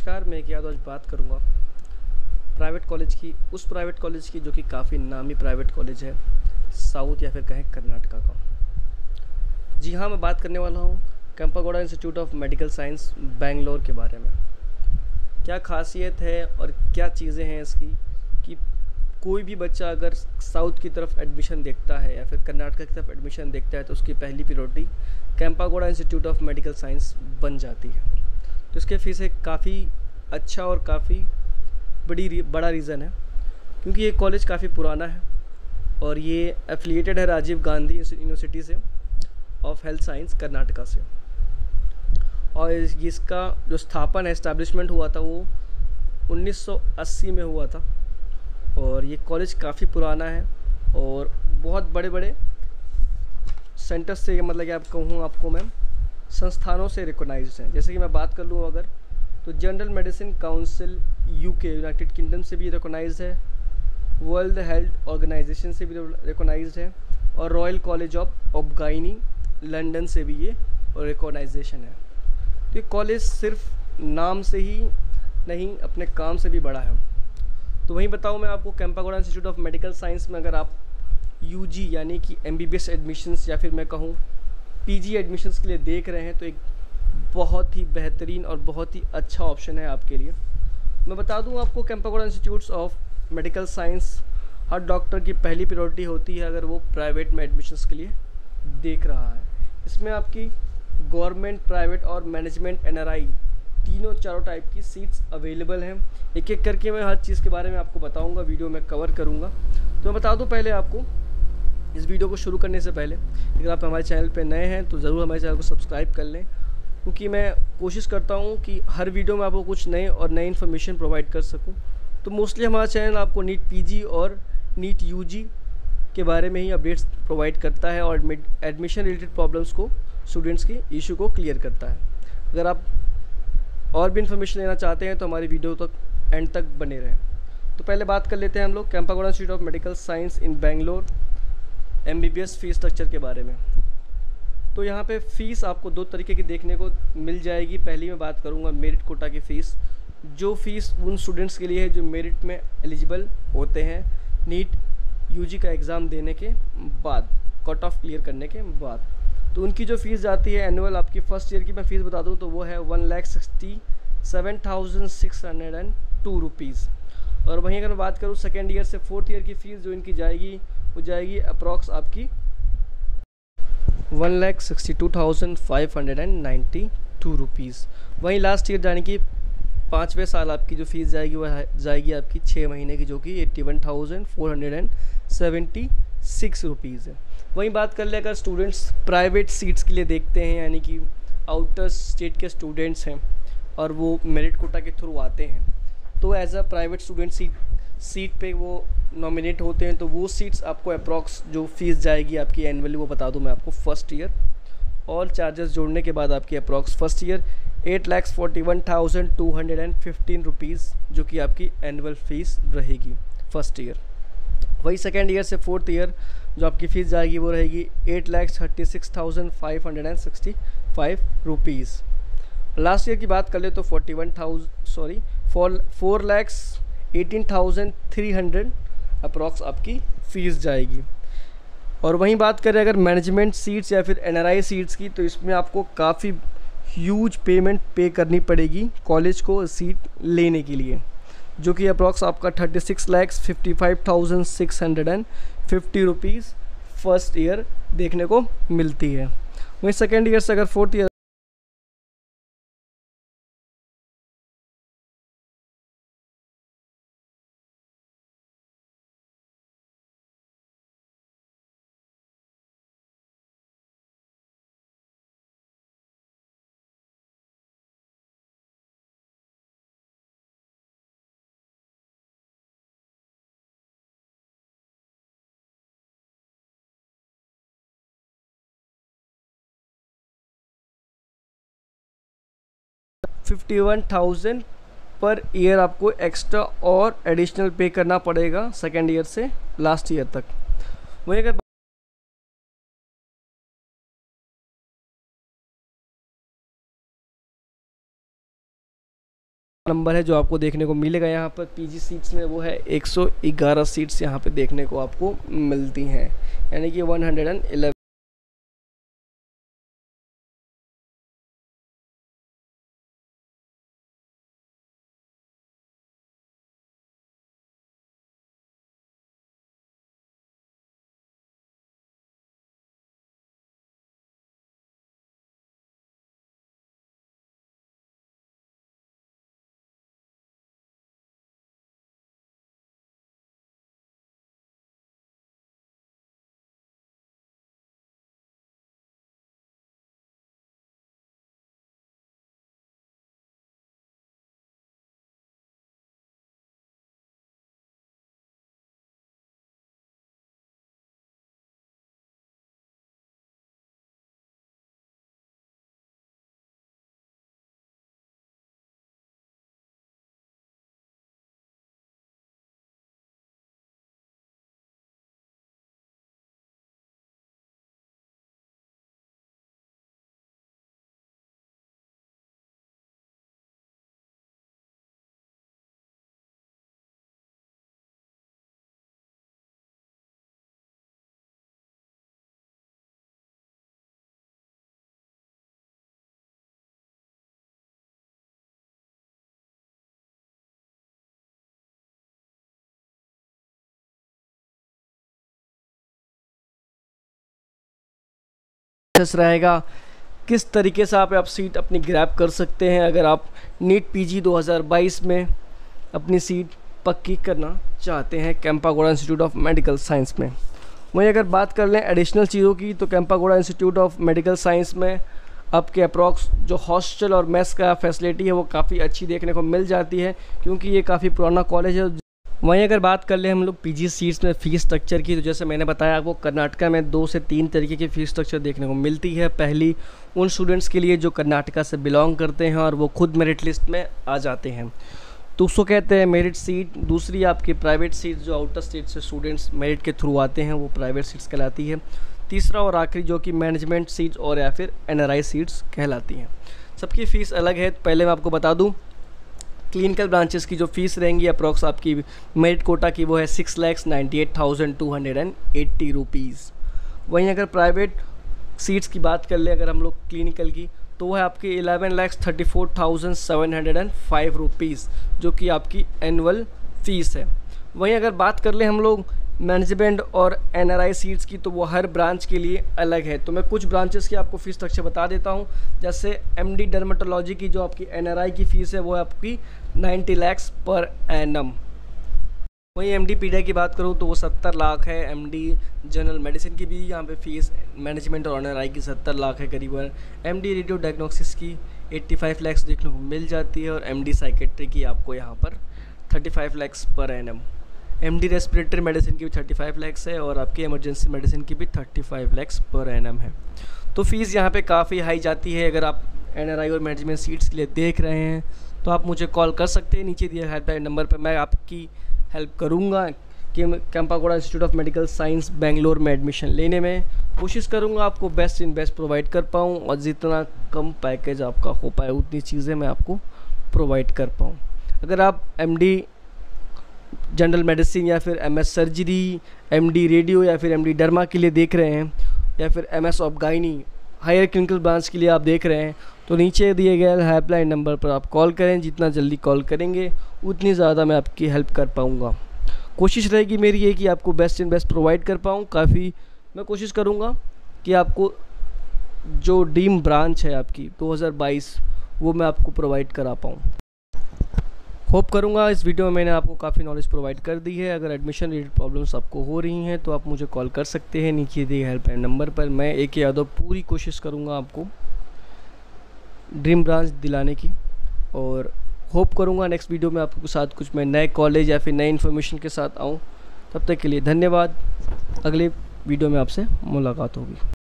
नमस्कार, मैं एक याद आज बात करूँगा उस प्राइवेट कॉलेज की जो कि काफ़ी नामी प्राइवेट कॉलेज है साउथ या फिर कहें कर्नाटका का। जी हाँ, मैं बात करने वाला हूँ Kempegowda institute of medical science Bangalore के बारे में। क्या खासियत है और क्या चीज़ें हैं इसकी कि कोई भी बच्चा अगर साउथ की तरफ एडमिशन देखता है या फिर कर्नाटका की तरफ एडमिशन देखता है तो उसकी पहली priority Kempegowda institute of medical science बन जाती है। तो इसके पीछे काफ़ी अच्छा और काफ़ी बड़ा रीज़न है, क्योंकि ये कॉलेज काफ़ी पुराना है और ये एफिलिएटेड है राजीव गांधी यूनिवर्सिटी से ऑफ हेल्थ साइंस कर्नाटका से। और इसका जो स्थापन एस्टैब्लिशमेंट हुआ था वो 1980 में हुआ था। और ये कॉलेज काफ़ी पुराना है और बहुत बड़े बड़े सेंटर्स से, मतलब कि आप कहूँ आपको मैं संस्थानों से रिकॉग्नाइज्ड हैं। जैसे कि मैं बात कर लूँ अगर, तो general medicine council UK United Kingdom से भी रिकॉग्नाइज्ड है, वर्ल्ड हेल्थ ऑर्गेनाइजेशन से भी रिकॉग्नाइज्ड है और royal college of obgyn London से भी ये रिकॉग्नाइजेशन है। तो ये कॉलेज सिर्फ नाम से ही नहीं, अपने काम से भी बड़ा है। तो वहीं बताऊँ मैं आपको, Kempegowda institute of medical science में अगर आप यूजी यानी कि एमबीबीएस एडमिशन्स या फिर मैं कहूँ पीजी एडमिशन्स के लिए देख रहे हैं तो एक बहुत ही बेहतरीन और बहुत ही अच्छा ऑप्शन है आपके लिए। मैं बता दूं आपको, Kempegowda institutes of medical science हर डॉक्टर की पहली प्रायोरिटी होती है अगर वो प्राइवेट में एडमिशन्स के लिए देख रहा है। इसमें आपकी गवर्नमेंट, प्राइवेट और मैनेजमेंट एनआरआई चारों टाइप की सीट्स अवेलेबल हैं। एक एक करके मैं हर चीज़ के बारे में आपको बताऊंगा, वीडियो में कवर करूंगा। तो मैं बता दूं पहले आपको, इस वीडियो को शुरू करने से पहले अगर आप हमारे चैनल पर नए हैं तो ज़रूर हमारे चैनल को सब्सक्राइब कर लें, क्योंकि मैं कोशिश करता हूं कि हर वीडियो में आपको कुछ नए और नई इन्फॉर्मेशन प्रोवाइड कर सकूं। तो मोस्टली हमारा चैनल आपको नीट पीजी और नीट यूजी के बारे में ही अपडेट्स प्रोवाइड करता है और एडमिशन रिलेटेड प्रॉब्लम्स को, स्टूडेंट्स की इशू को क्लियर करता है। अगर आप और भी इन्फॉर्मेशन लेना चाहते हैं तो हमारी वीडियो तक एंड तक बने रहें। तो पहले बात कर लेते हैं हम लोग Kempegowda institute of medical science in Bangalore MBBS fees structure के बारे में। तो यहाँ पे फ़ीस आपको दो तरीके की देखने को मिल जाएगी। पहली मैं बात करूँगा मेरिट कोटा की फ़ीस, जो फ़ीस उन स्टूडेंट्स के लिए है जो मेरिट में एलिजिबल होते हैं नीट यूजी का एग्ज़ाम देने के बाद, कट ऑफ क्लियर करने के बाद। तो उनकी जो फ़ीस जाती है एनुअल, आपकी फ़र्स्ट ईयर की मैं फ़ीस बता दूँ तो वो है 1,67,602 रुपीज़। और वहीं अगर मैं बात करूँ सेकेंड ईयर से फोर्थ ईयर की फ़ीस जो इनकी जाएगी वो जाएगी अप्रॉक्स आपकी 1,62,592 रुपीज़। वहीं लास्ट ईयर जाने की 5वें साल आपकी जो फ़ीस जाएगी वह जाएगी आपकी 6 महीने की, जो कि 81,476 रुपीज़ है। वहीं बात कर ले अगर स्टूडेंट्स प्राइवेट सीट्स के लिए देखते हैं, यानी कि आउटर स्टेट के स्टूडेंट्स हैं और वो मेरिट कोटा के थ्रू आते हैं, तो as a private student seat पे वो नॉमिनेट होते हैं, तो वो सीट्स आपको अप्रॉक्स जो फीस जाएगी आपकी एनुअली वो बता दूं मैं आपको, फर्स्ट ईयर ऑल चार्जेस जोड़ने के बाद आपकी अप्रॉक्स फर्स्ट ईयर 8,41,215 रुपीज़ जो कि आपकी एनुअल फ़ीस रहेगी फर्स्ट ईयर। वही सेकेंड ईयर से फोर्थ ईयर जो आपकी फ़ीस जाएगी वो रहेगी 8,36,565 रुपीज़। लास्ट ईयर की बात कर ले तो 4,18,300 अप्रॉक्स आपकी फ़ीस जाएगी। और वहीं बात करें अगर मैनेजमेंट सीट्स या फिर एनआरआई सीट्स की, तो इसमें आपको काफ़ी ह्यूज पेमेंट पे करनी पड़ेगी कॉलेज को सीट लेने के लिए, जो कि अप्रॉक्स आपका 36,55,650 रुपीज़ फर्स्ट ईयर देखने को मिलती है। वहीं सेकेंड ईयर से अगर फोर्थ ईयर $51,000 पर ईयर आपको एक्स्ट्रा और एडिशनल पे करना पड़ेगा सेकेंड ईयर से लास्ट ईयर तक। वहीं अगर नंबर है जो आपको देखने को मिलेगा यहाँ पर पीजी सीट्स में, वो है 111 सीट्स यहाँ पे देखने को आपको मिलती हैं, यानी कि 111। रहेगा किस तरीके से आप सीट अपनी ग्रैब कर सकते हैं अगर आप नीट पीजी 2022 में अपनी सीट पक्की करना चाहते हैं Kempegowda institute of medical science में। वहीं अगर बात कर लें एडिशनल चीज़ों की, तो Kempegowda institute of medical science में आपके अप्रॉक्स जो हॉस्टल और मेस का फैसिलिटी है वो काफ़ी अच्छी देखने को मिल जाती है, क्योंकि ये काफ़ी पुराना कॉलेज है। वहीं अगर बात कर ले हम लोग पीजी सीट्स में फ़ीस स्ट्रक्चर की, तो जैसे मैंने बताया आपको कर्नाटका में 2 से 3 तरीके की फ़ीस स्ट्रक्चर देखने को मिलती है। पहली उन स्टूडेंट्स के लिए जो कर्नाटका से बिलोंग करते हैं और वो खुद मेरिट लिस्ट में आ जाते हैं, तो उसको कहते हैं मेरिट सीट। दूसरी आपकी प्राइवेट सीट, जो आउटर स्टेट से स्टूडेंट्स मेरिट के थ्रू आते हैं, वो प्राइवेट सीट्स कहलाती है। तीसरा और आखिरी जो कि मैनेजमेंट सीट्स और या फिर NRI सीट्स कहलाती हैं। सबकी फ़ीस अलग है। पहले मैं आपको बता दूँ, क्लिनिकल ब्रांचेस की जो फ़ीस रहेंगी अप्रॉक्स आपकी मेरिट कोटा की, वो है 6,98,280 रुपीज़। वहीं अगर प्राइवेट सीट्स की बात कर ले अगर हम लोग क्लिनिकल की, तो वह है आपकी 11,34,705 रुपीज़, जो कि आपकी एनुअल फ़ीस है। वहीं अगर बात कर ले हम लोग मैनेजमेंट और NRI सीट्स की, तो वो हर ब्रांच के लिए अलग है। तो मैं कुछ ब्रांचेस की आपको फ़ीस स्ट्रक्चर बता देता हूँ। जैसे MD डर्मेटोलॉजी की जो आपकी NRI की फ़ीस है वो है आपकी 90 लाख पर एनम। वहीं MD पीडिया की बात करूँ तो वो 70 लाख है। MD जनरल मेडिसिन की भी यहाँ पे फ़ीस मैनेजमेंट और NRI की 70 लाख है करीबन। MD रेडियो डायग्नोसिस की 85 लाख देखने को मिल जाती है, और MD साइकेट्री की आपको यहाँ पर 35 lakh per annum. MD respiratory medicine की भी 35 लाख है, और आपकी इमरजेंसी मेडिसिन की भी 35 लाख पर एनम है। तो फीस यहाँ पे काफ़ी हाई जाती है। अगर आप NRI और मैनेजमेंट सीट्स के लिए देख रहे हैं तो आप मुझे कॉल कर सकते हैं, नीचे दिए हेल्पलाइन नंबर पर। मैं आपकी हेल्प करूँगा कि Kempegowda institute of medical science Bangalore में एडमिशन लेने में कोशिश करूँगा आपको बेस्ट इन बेस्ट प्रोवाइड कर पाऊँ, और जितना कम पैकेज आपका हो पाए उतनी चीज़ें मैं आपको प्रोवाइड कर पाऊँ। अगर आप MD जनरल मेडिसिन या फिर MS सर्जरी, MD रेडियो या फिर MD डर्मा के लिए देख रहे हैं, या फिर MS of gynae higher clinical branch के लिए आप देख रहे हैं, तो नीचे दिए गए हेल्पलाइन नंबर पर आप कॉल करें। जितना जल्दी कॉल करेंगे उतनी ज़्यादा मैं आपकी हेल्प कर पाऊँगा। कोशिश रहेगी मेरी ये कि आपको बेस्ट इन बेस्ट प्रोवाइड कर पाऊँ। काफ़ी मैं कोशिश करूँगा कि आपको जो ड्रीम ब्रांच है आपकी 2022 वो मैं आपको प्रोवाइड करा पाऊँ। होप करूँगा इस वीडियो में मैंने आपको काफ़ी नॉलेज प्रोवाइड कर दी है। अगर एडमिशन रिलेटेड प्रॉब्लम्स आपको हो रही हैं तो आप मुझे कॉल कर सकते हैं नीचे दिए हेल्पलाइन नंबर पर। मैं AK यादव पूरी कोशिश करूँगा आपको ड्रीम ब्रांच दिलाने की, और होप करूँगा नेक्स्ट वीडियो में आपके साथ कुछ मैं नए कॉलेज या फिर नए इन्फॉर्मेशन के साथ आऊँ। तब तक के लिए धन्यवाद। अगले वीडियो में आपसे मुलाकात होगी।